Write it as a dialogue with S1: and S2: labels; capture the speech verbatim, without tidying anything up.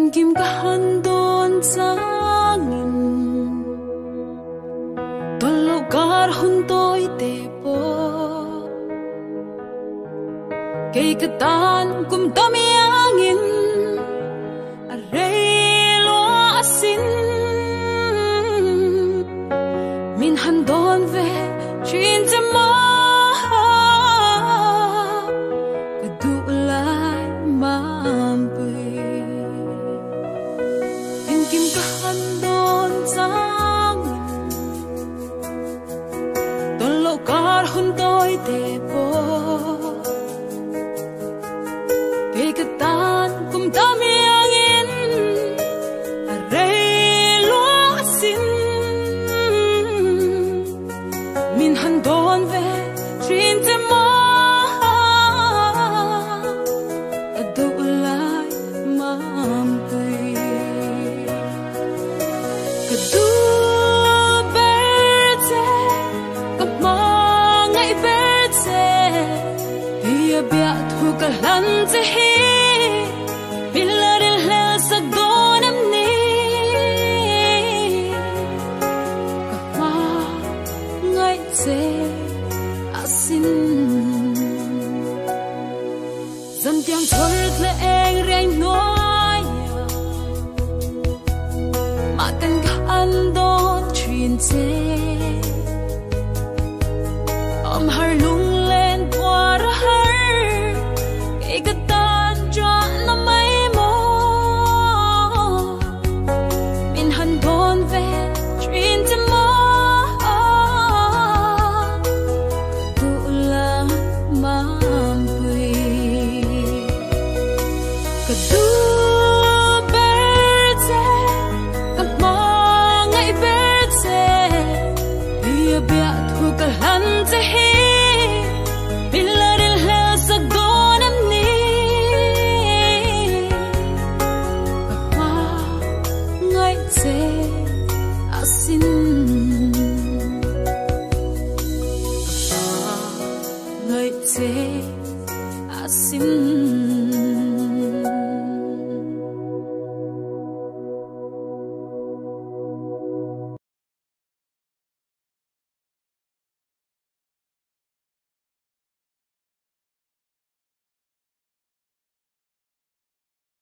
S1: kim ka handon zawngin tolo kar hun toi te po kay katan kum tamiyangin arelo asin min handon ve chin te ma Asin dần tiếng thổi là anh rèn nói mà tên cả anh đó chuyện thế om har lung lên qua ra har cái cái tan cho nó mấy mô mình hân thôn về chuyện thế mô say